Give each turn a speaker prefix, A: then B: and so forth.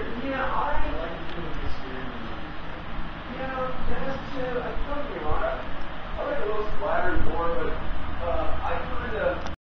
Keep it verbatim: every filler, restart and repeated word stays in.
A: Yeah, I,
B: I like doing this here.
A: yeah, that's, uh, I told you, I, I like a little splattered more, but, uh,